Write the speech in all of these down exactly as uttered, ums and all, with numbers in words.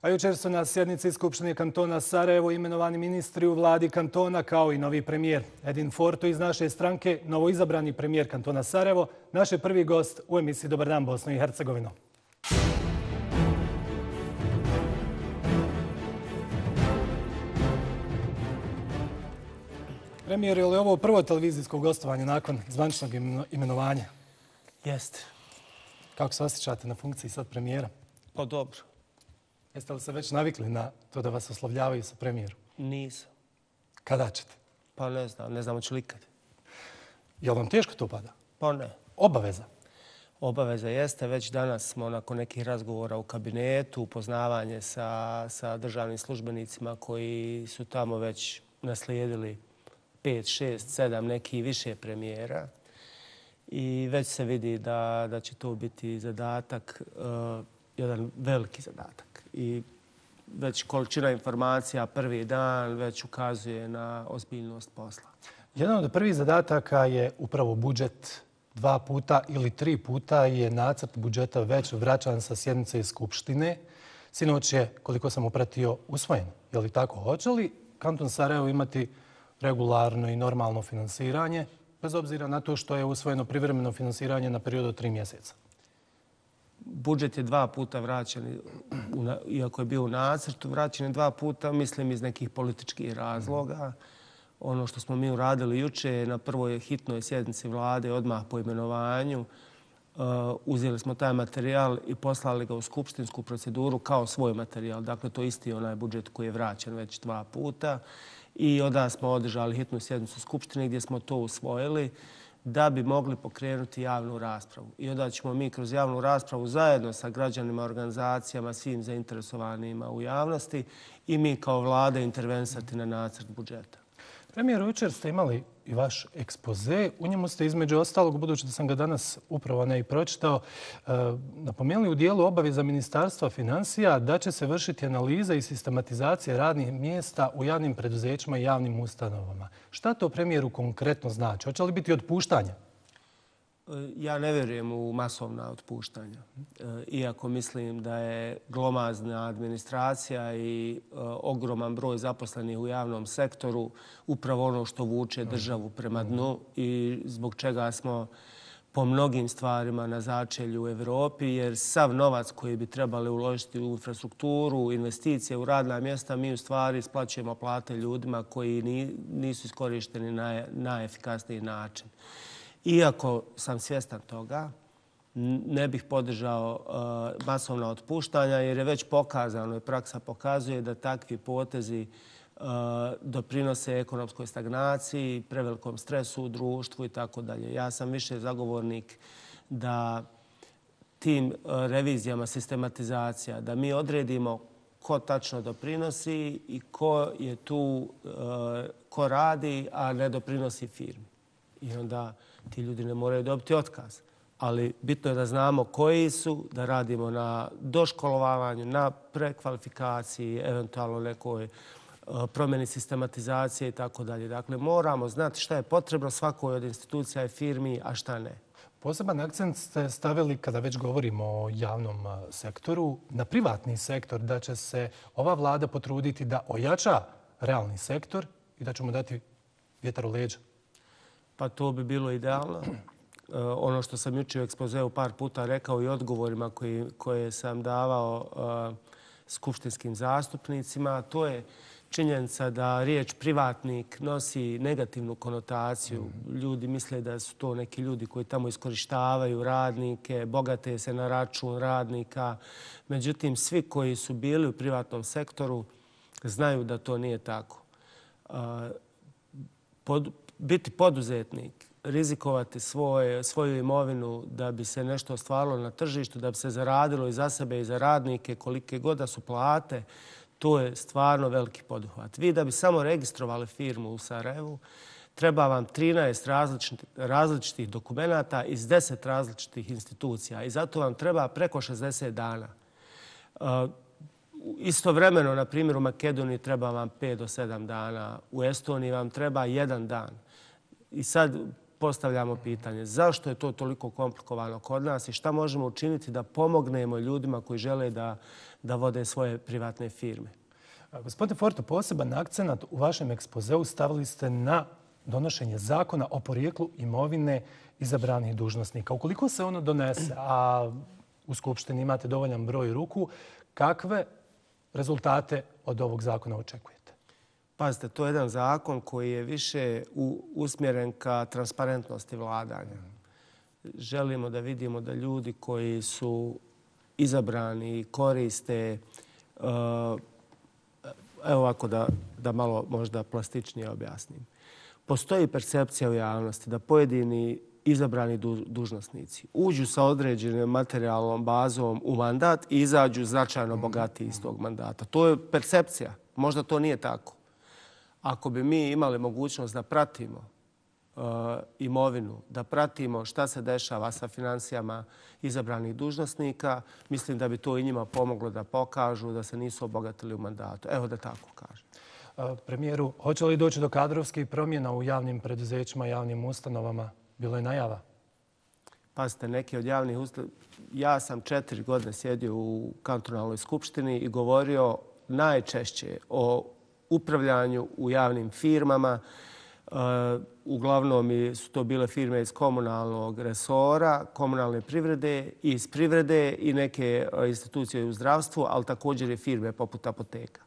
A jučer su na sjednici Skupštine kantona Sarajevo imenovani ministri u vladi kantona kao i novi premijer. Edin Forto iz naše stranke, novoizabrani premijer kantona Sarajevo, naš je prvi gost u emisiji Dobar dan Bosno i Hercegovino. Premijer, je li ovo prvo televizijsko gostovanje nakon zvaničnog imenovanja? Jeste. Kako se osjećate na funkciji sad premijera? Pa dobro. Jeste li se već navikli na to da vas oslovljavaju sa premijerom? Nisam. Kada ćete? Pa ne znam, ne znam hoću li ikad. Je li vam teško to pada? Pa ne. Obaveza? Obaveza jeste. Već danas smo nakon nekih razgovora u kabinetu, upoznavanje sa, sa državnim službenicima koji su tamo već naslijedili pet, šest, sedam, neki više premijera. I već se vidi da, da će to biti zadatak, uh, jedan veliki zadatak. I već količina informacija prvi dan već ukazuje na ozbiljnost posla. Jedan od prvih zadataka je upravo budžet. Dva puta ili tri puta je nacrt budžeta već vraćan sa sjednice iz Skupštine. Sinoć je, koliko sam upratio, usvojen. Je li tako? Hoće li kanton Sarajevo imati regularno i normalno finansiranje, bez obzira na to što je usvojeno privremeno finansiranje na period od tri mjeseca? Budžet je dva puta vraćen, iako je bio u nacrtu, vraćen je dva puta, mislim, iz nekih političkih razloga. Ono što smo mi uradili juče na prvoj hitnoj sjednici vlade, odmah po imenovanju, uzeli smo taj materijal i poslali ga u skupštinsku proceduru kao svoj materijal. Dakle, to je isti onaj budžet koji je vraćen već dva puta. I onda smo održali hitnu sjednicu Skupštine gdje smo to usvojili da bi mogli pokrenuti javnu raspravu. I onda ćemo mi kroz javnu raspravu zajedno sa građanima, organizacijama, svim zainteresovanima u javnosti i mi kao vlada intervensati na nacrt budžeta. Premijeru, jučer ste imali i vaš ekspoze. U njemu ste između ostalog, budući da sam ga danas upravo ne i pročitao, napomenuli u dijelu obaveza Ministarstva financija da će se vršiti analiza i sistematizacija radnih mjesta u javnim preduzećima i javnim ustanovama. Šta to, premijeru, konkretno znači? Hoće li biti otpuštanja? Ja ne vjerujem u masovna otpuštanja. Iako mislim da je glomazna administracija i ogroman broj zaposlenih u javnom sektoru upravo ono što vuče državu prema dnu i zbog čega smo po mnogim stvarima na začelju u Evropi, jer sav novac koji bi trebali uložiti u infrastrukturu, investicije, u radna mjesta, mi u stvari isplaćujemo plate ljudima koji nisu iskorišteni na najefikasniji način. Iako sam svjestan toga, ne bih podržao uh, masovna otpuštanja jer je već pokazano i praksa pokazuje da takvi potezi uh, doprinose ekonomskoj stagnaciji, prevelikom stresu u društvu i tako dalje. Ja sam više zagovornik da tim uh, revizijama, sistematizacija, da mi odredimo ko tačno doprinosi i ko je tu, uh, ko radi, a ne doprinosi firmi. I onda ti ljudi ne moraju dobiti otkaz. Ali bitno je da znamo koji su, da radimo na doškolovanju, na prekvalifikaciji, eventualno nekoj promjeni sistematizacije i tako dalje. Dakle, moramo znati šta je potrebno svakoj od institucija i firmi, a šta ne. Poseban akcent ste stavili, kada već govorimo o javnom sektoru, na privatni sektor, da će se ova vlada potruditi da ojača realni sektor i da će mu dati vjetar u leđa. Pa to bi bilo idealno. Ono što sam jučer u ekspozeu par puta rekao i odgovorima koji, koje sam davao uh, skupštinskim zastupnicima, to je činjenica da riječ privatnik nosi negativnu konotaciju. Ljudi misle da su to neki ljudi koji tamo iskorištavaju radnike, bogate se na račun radnika. Međutim, svi koji su bili u privatnom sektoru znaju da to nije tako. Uh, pod, Biti poduzetnik, rizikovati svoje, svoju imovinu da bi se nešto ostvarilo na tržištu, da bi se zaradilo i za sebe i za radnike, kolike god da su plate, to je stvarno veliki poduhvat. Vi da bi samo registrovali firmu u Sarajevu, treba vam trinaest različitih, različitih dokumenata iz deset različitih institucija i zato vam treba preko šezdeset dana. Uh, Istovremeno, na primjer, u Makedoniji treba vam pet do sedam dana, u Estoniji vam treba jedan dan. I sad postavljamo pitanje zašto je to toliko komplikovano kod nas i šta možemo učiniti da pomognemo ljudima koji žele da, da vode svoje privatne firme. Gospodine Forto, poseban akcenat u vašem ekspozeu stavili ste na donošenje zakona o porijeklu imovine izabranih dužnosnika. Ukoliko se ono donese, a u Skupštini imate dovoljan broj ruku, kakve rezultate od ovog zakona očekujete? Pazite, to je jedan zakon koji je više usmjeren ka transparentnosti vladanja. Želimo da vidimo da ljudi koji su izabrani koriste, evo ovako da, da malo možda plastičnije objasnim. Postoji percepcija u javnosti da pojedini izabrani dužnosnici uđu sa određenom materijalnom bazom u mandat i izađu značajno bogatiji iz tog mandata. To je percepcija. Možda to nije tako. Ako bi mi imali mogućnost da pratimo uh, imovinu, da pratimo šta se dešava sa financijama izabranih dužnosnika, mislim da bi to i njima pomoglo da pokažu da se nisu obogatili u mandatu. Evo da tako kažem. Premijeru, hoće li doći do kadrovskih promjena u javnim preduzećima, javnim ustanovama? Bilo je najava. Pazite, neki od javnih ustanova... Ja sam četiri godine sjedio u kantonalnoj skupštini i govorio najčešće o upravljanju u javnim firmama. Uglavnom su to bile firme iz komunalnog resora, komunalne privrede, iz privrede i neke institucije u zdravstvu, ali također i firme poput apoteka.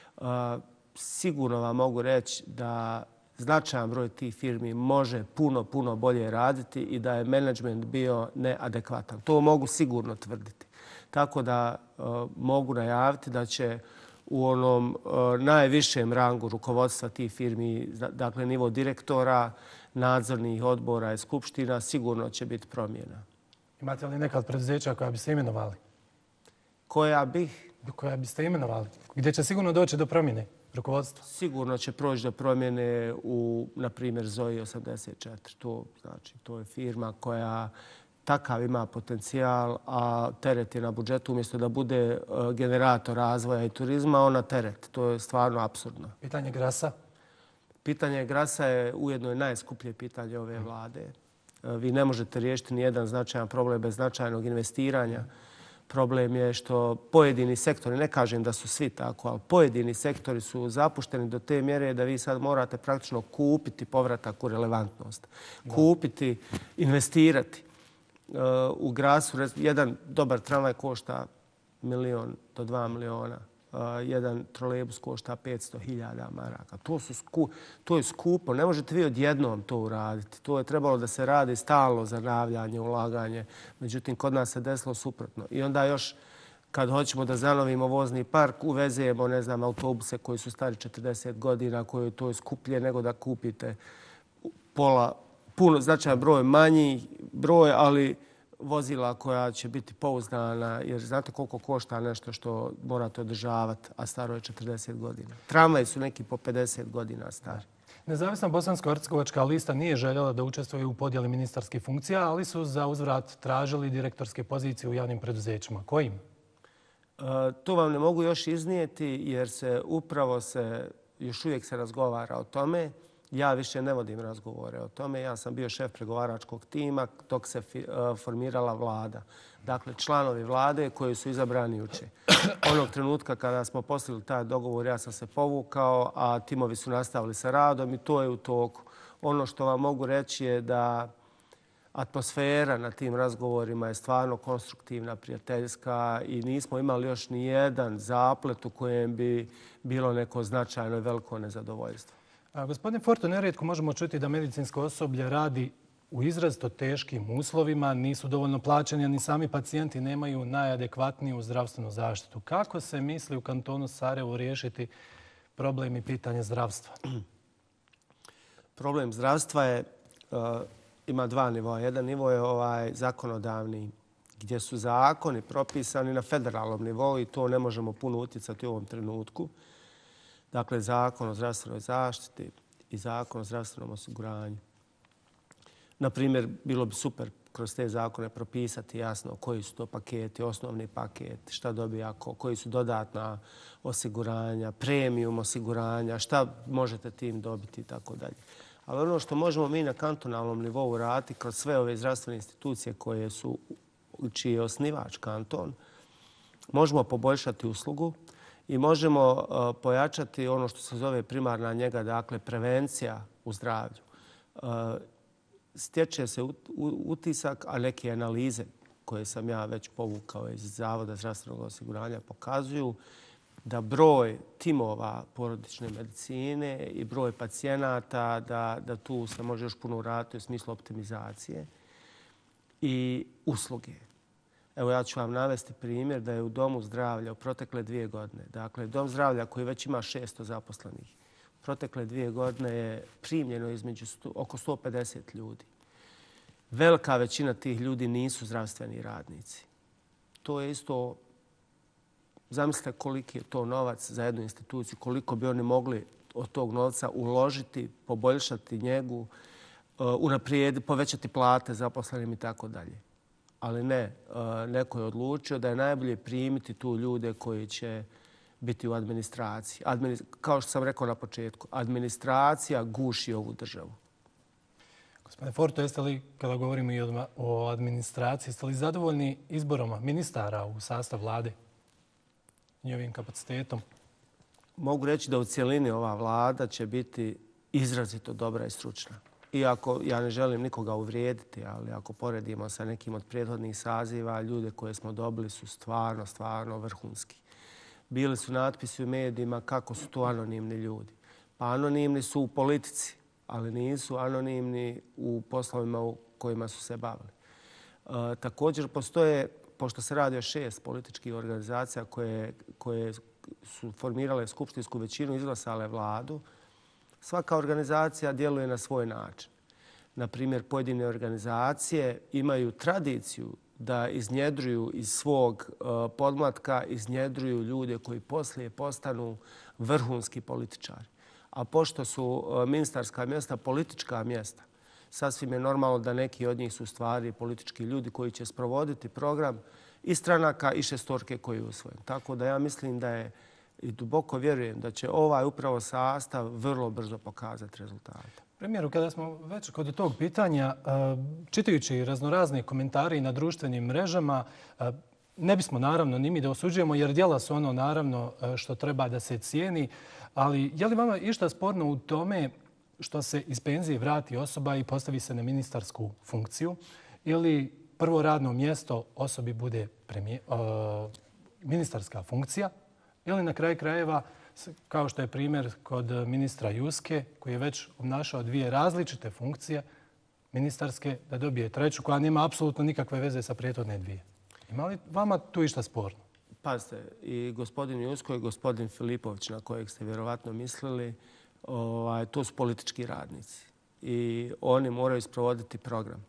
Sigurno vam mogu reći da značajan broj tih firmi može puno, puno bolje raditi i da je menadžment bio neadekvatan. To mogu sigurno tvrditi. Tako da mogu najaviti da će u onom najvišem rangu rukovodstva tih firmi, dakle nivo direktora, nadzornih odbora i skupština, sigurno će biti promjena. Imate li neka preduzeća koja biste imenovali? Koja bih? Koja biste imenovali? Gdje će sigurno doći do promjene rukovodstva? Sigurno će proći do promjene u, na primjer, Zoji osamdeset četiri. To, znači, to je firma koja takav ima potencijal, a teret je na budžetu. Umjesto da bude generator razvoja i turizma, ona teret. To je stvarno apsurdno. Pitanje Grasa? Pitanje Grasa je ujedno i najskuplje pitanje ove vlade. Vi ne možete riješiti ni jedan značajan problem bez značajnog investiranja. Problem je što pojedini sektori, ne kažem da su svi tako, ali pojedini sektori su zapušteni do te mjere da vi sad morate praktično kupiti povratak u relevantnost. Kupiti, investirati. U Grasu jedan dobar tramvaj košta milion do dva miliona. Jedan trolejbus košta petsto hiljada maraka. To, su sku, to je skupo. Ne možete vi odjednom to uraditi. To je trebalo da se radi stalno zanavljanje, ulaganje. Međutim, kod nas se desilo suprotno. I onda još kad hoćemo da zanovimo vozni park, uvezujemo, ne znam, autobuse koji su stari četrdeset godina, koji to je skuplje nego da kupite pola, puno, značajan broj, manji broj, ali vozila koja će biti pouzdana, jer znate koliko košta nešto što morate održavati, a staro je četrdeset godina. Tramvaji su neki po pedeset godina stari. Nezavisna bosansko-hercegovačka lista nije željela da učestvuje u podjeli ministarskih funkcija, ali su za uzvrat tražili direktorske pozicije u javnim preduzećima. Kojim? E, to vam ne mogu još iznijeti, jer se upravo se, još uvijek se razgovara o tome. Ja više ne vodim razgovore o tome. Ja sam bio šef pregovaračkog tima dok se formirala vlada. Dakle, članovi vlade koji su izabrani juče. Onog trenutka kada smo postigli taj dogovor, ja sam se povukao, a timovi su nastavili sa radom i to je u toku. Ono što vam mogu reći je da atmosfera na tim razgovorima je stvarno konstruktivna, prijateljska i nismo imali još ni jedan zaplet u kojem bi bilo neko značajno i veliko nezadovoljstvo. Gospodine Forto, nerijetko možemo čuti da medicinsko osoblje radi u izrazito teškim uslovima, nisu dovoljno plaćeni, a ni sami pacijenti nemaju najadekvatniju zdravstvenu zaštitu. Kako se misli u kantonu Sarajevo riješiti problem i pitanje zdravstva? Problem zdravstva je, uh, ima dva nivoa. Jedan nivo je ovaj zakonodavni, gdje su zakoni propisani na federalnom nivou i to ne možemo puno utjecati u ovom trenutku. Dakle, zakon o zdravstvenoj zaštiti i zakon o zdravstvenom osiguranju. Na primjer, bilo bi super kroz te zakone propisati jasno koji su to paketi, osnovni paket, šta dobija ko, koji su dodatna osiguranja, premium osiguranja, šta možete tim dobiti i tako dalje. Ali ono što možemo mi na kantonalnom nivou raditi kroz sve ove zdravstvene institucije koje su, čiji je osnivač kanton, možemo poboljšati uslugu i možemo pojačati ono što se zove primarna njega, dakle prevencija u zdravlju. Stječe se utisak, a neke analize koje sam ja već povukao iz Zavoda zdravstvenog osiguranja pokazuju da broj timova porodične medicine i broj pacijenata, da, da tu se može još puno uraditi u smislu optimizacije i usluge. Evo ja ću vam navesti primjer da je u Domu zdravlja u protekle dvije godine, dakle Dom zdravlja koji već ima šesto zaposlenih, protekle dvije godine je primljeno između sto, oko sto pedeset ljudi. Velika većina tih ljudi nisu zdravstveni radnici. To je isto, zamislite koliki je to novac za jednu instituciju, koliko bi oni mogli od tog novca uložiti, poboljšati njegu, unaprijediti, povećati plate zaposlenim i tako dalje. Ali ne, neko je odlučio da je najbolje primiti tu ljude koji će biti u administraciji. Administ... Kao što sam rekao na početku, administracija guši ovu državu. Gospodine Forto, jeste li, kada govorimo i o administraciji, jeste li zadovoljni izborom ministara u sastav vlade i ovim kapacitetom? Mogu reći da u cijelini ova vlada će biti izrazito dobra i stručna. Iako ja ne želim nikoga uvrijediti, ali ako poredimo sa nekim od prethodnih saziva, ljude koje smo dobili su stvarno, stvarno vrhunski. Bili su natpisi u medijima kako su to anonimni ljudi. Pa anonimni su u politici, ali nisu anonimni u poslovima u kojima su se bavili. E, također postoje, pošto se radi o šest političkih organizacija koje, koje su formirale skupštinsku većinu, izglasale vladu, svaka organizacija djeluje na svoj način. Na primjer, pojedine organizacije imaju tradiciju da iznjedruju iz svog podmlatka, iznjedruju ljude koji poslije postanu vrhunski političari. A pošto su ministarska mjesta politička mjesta, sasvim je normalno da neki od njih su stvari politički ljudi koji će sprovoditi program i stranaka i šestorke koji je usvojen. Tako da ja mislim da je i duboko vjerujem da će ovaj upravo sastav vrlo brzo pokazati rezultate. Premijeru, kada smo već kod tog pitanja, čitajući raznorazne komentare na društvenim mrežama, ne bismo naravno ni mi da osuđujemo, jer djela su ono naravno što treba da se cijeni, ali je li vama išta sporno u tome što se iz penzije vrati osoba i postavi se na ministarsku funkciju ili prvo radno mjesto osobi bude premije, uh, ministarska funkcija ili na kraju krajeva, kao što je primjer kod ministra Juske, koji je već obnašao dvije različite funkcije ministarske, da dobije treću koja nema apsolutno nikakve veze sa prethodne dvije. Ima li vama tu išta sporno? Pazite, i gospodin Jusko i gospodin Filipović, na kojeg ste vjerovatno mislili, ovaj, to su politički radnici. I oni moraju sprovoditi program.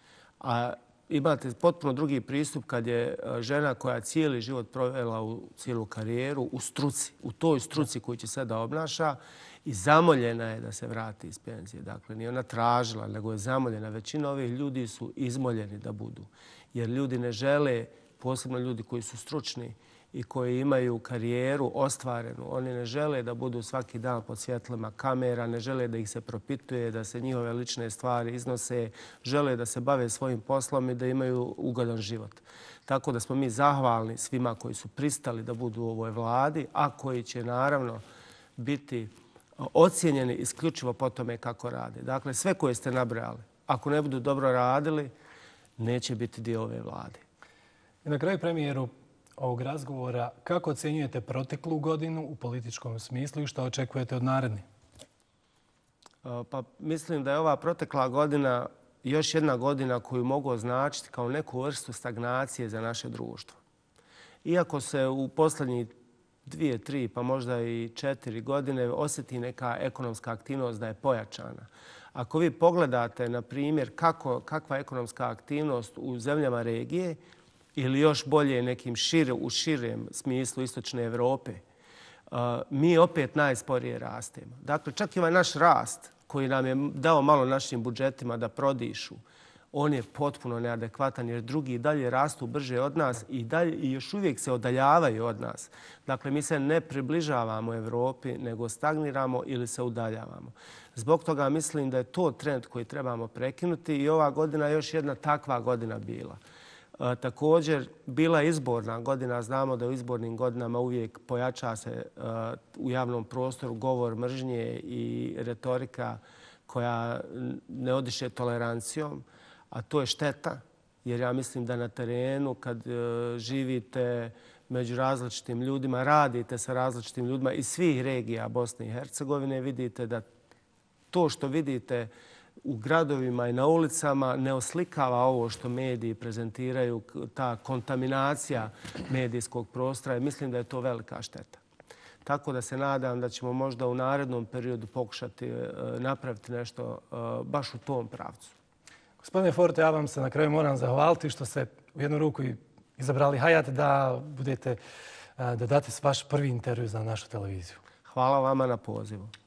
A imate potpuno drugi pristup kad je žena koja cijeli život provela u cijelu karijeru u struci, u toj struci koju će sada obnaša i zamoljena je da se vrati iz penzije. Dakle, nije ona tražila, nego je zamoljena. Većina ovih ljudi su izmoljeni da budu. Jer ljudi ne žele, posebno ljudi koji su stručni i koji imaju karijeru ostvarenu, oni ne žele da budu svaki dan pod svjetlima kamera, ne žele da ih se propituje, da se njihove lične stvari iznose, žele da se bave svojim poslom i da imaju ugodan život. Tako da smo mi zahvalni svima koji su pristali da budu u ovoj vladi, a koji će naravno biti ocijenjeni isključivo po tome kako rade. Dakle, sve koje ste nabrali, ako ne budu dobro radili, neće biti dio ove vlade. I na kraju, premijeru, ovog razgovora, kako ocjenjujete proteklu godinu u političkom smislu i što očekujete od naredne? Pa mislim da je ova protekla godina još jedna godina koju mogu označiti kao neku vrstu stagnacije za naše društvo. Iako se u posljednjih dvije, tri, pa možda i četiri godine osjeti neka ekonomska aktivnost da je pojačana. Ako vi pogledate, na primjer, kako, kakva je ekonomska aktivnost u zemljama regije, ili još bolje nekim šire, u širem smislu istočne Evrope, uh, mi opet najsporije rastemo. Dakle, čak i ovaj naš rast koji nam je dao malo našim budžetima da prodišu, on je potpuno neadekvatan jer drugi dalje rastu brže od nas i, dalje, i još uvijek se odaljavaju od nas. Dakle, mi se ne približavamo Evropi, nego stagniramo ili se udaljavamo. Zbog toga mislim da je to trend koji trebamo prekinuti i ova godina je još jedna takva godina bila. E, također, bila je izborna godina. Znamo da u izbornim godinama uvijek pojača se e, u javnom prostoru govor mržnje i retorika koja ne odiše tolerancijom, a to je šteta, jer ja mislim da na terenu kad e, živite među različitim ljudima, radite sa različitim ljudima iz svih regija Bosne i Hercegovine, vidite da to što vidite u gradovima i na ulicama ne oslikava ovo što mediji prezentiraju, ta kontaminacija medijskog prostora. Mislim da je to velika šteta. Tako da se nadam da ćemo možda u narednom periodu pokušati napraviti nešto baš u tom pravcu. Gospodine Forte, ja vam se na kraju moram zahvaliti što ste u jednu ruku izabrali Hayat da budete, da date vaš prvi intervju za našu televiziju. Hvala vama na pozivu.